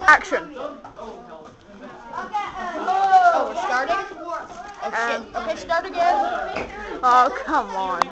Action. Oh, we're starting? Oh, shit. Okay, start again. Oh, come on.